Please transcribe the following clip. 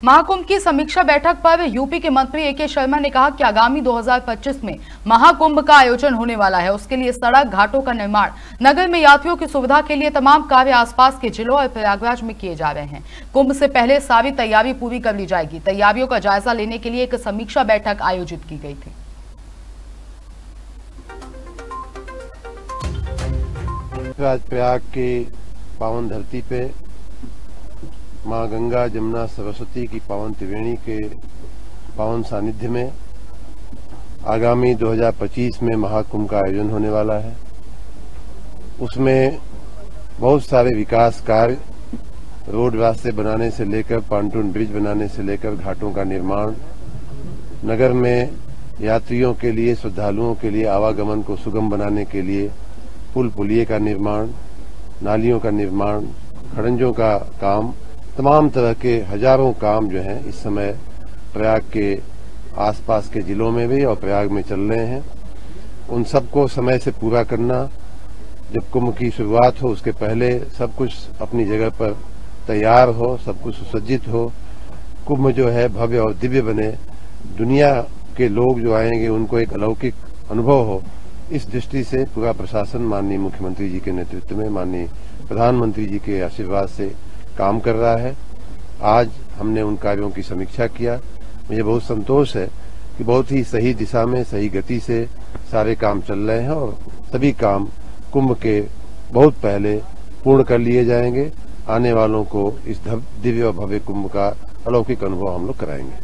महाकुंभ की समीक्षा बैठक पर यूपी के मंत्री ए.के. शर्मा ने कहा कि आगामी 2025 में महाकुंभ का आयोजन होने वाला है। उसके लिए सड़क घाटों का निर्माण, नगर में यात्रियों की सुविधा के लिए तमाम कार्य आसपास के जिलों और प्रयागराज में किए जा रहे हैं। कुंभ से पहले सारी तैयारी पूरी कर ली जाएगी। तैयारियों का जायजा लेने के लिए एक समीक्षा बैठक आयोजित की गई थी। प्रयाग की पावन धरती पे मां गंगा, जमुना, सरस्वती की पावन त्रिवेणी के पावन सानिध्य में आगामी 2025 में महाकुंभ का आयोजन होने वाला है। उसमें बहुत सारे विकास कार्य, रोड रास्ते बनाने से लेकर पांटून ब्रिज बनाने से लेकर घाटों का निर्माण, नगर में यात्रियों के लिए, श्रद्धालुओं के लिए आवागमन को सुगम बनाने के लिए पुल पुलिये का निर्माण, नालियों का निर्माण, खड़ंजों का काम, तमाम तरह के हजारों काम जो हैं इस समय प्रयाग के आसपास के जिलों में भी और प्रयाग में चल रहे हैं। उन सबको समय से पूरा करना, जब कुंभ की शुरुआत हो उसके पहले सब कुछ अपनी जगह पर तैयार हो, सब कुछ सुसज्जित हो, कुंभ जो है भव्य और दिव्य बने, दुनिया के लोग जो आएंगे उनको एक अलौकिक अनुभव हो, इस दृष्टि से पूरा प्रशासन माननीय मुख्यमंत्री जी के नेतृत्व में, माननीय प्रधानमंत्री जी के आशीर्वाद से काम कर रहा है। आज हमने उन कार्यों की समीक्षा किया। मुझे बहुत संतोष है कि बहुत ही सही दिशा में, सही गति से सारे काम चल रहे हैं और सभी काम कुंभ के बहुत पहले पूर्ण कर लिए जाएंगे। आने वालों को इस दिव्य और भव्य कुंभ का अलौकिक अनुभव हम लोग कराएंगे।